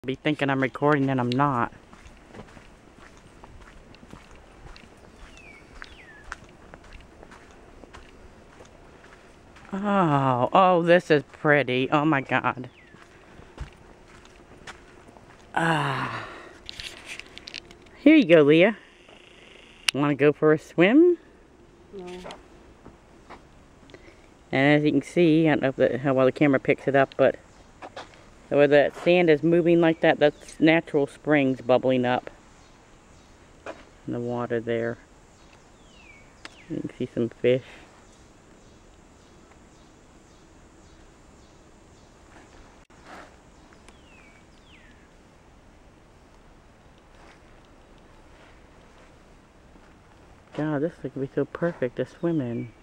Be thinking I'm recording and I'm not. Oh, this is pretty. Oh my God. Here you go, Leah. Want to go for a swim? No. And as you can see, I don't know how well the camera picks it up, but where that sand is moving like that, that's natural springs bubbling up in the water there. You can see some fish. God, this would be so perfect to swim in.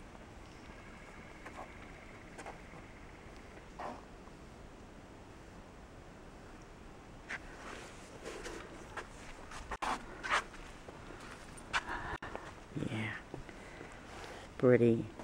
Yeah, pretty.